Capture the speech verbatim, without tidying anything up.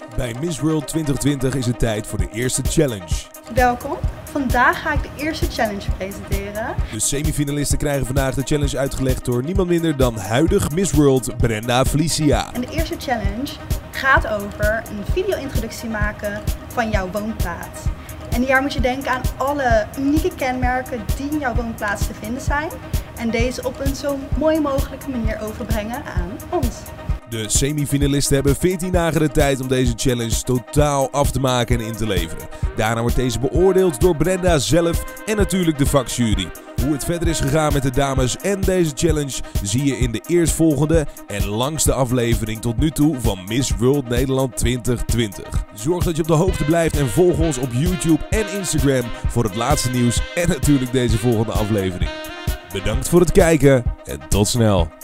Bij Miss World twintig twintig is het tijd voor de eerste challenge. Welkom, vandaag ga ik de eerste challenge presenteren. De semifinalisten krijgen vandaag de challenge uitgelegd door niemand minder dan huidig Miss World Brenda Felicia. En de eerste challenge gaat over een video-introductie maken van jouw woonplaats. En hier moet je denken aan alle unieke kenmerken die in jouw woonplaats te vinden zijn. En deze op een zo mooi mogelijke manier overbrengen aan ons. De semifinalisten hebben veertien dagen de tijd om deze challenge totaal af te maken en in te leveren. Daarna wordt deze beoordeeld door Brenda zelf en natuurlijk de vakjury. Hoe het verder is gegaan met de dames en deze challenge zie je in de eerstvolgende en langste aflevering tot nu toe van Miss World Nederland twintig twintig. Zorg dat je op de hoogte blijft en volg ons op YouTube en Instagram voor het laatste nieuws en natuurlijk deze volgende aflevering. Bedankt voor het kijken en tot snel.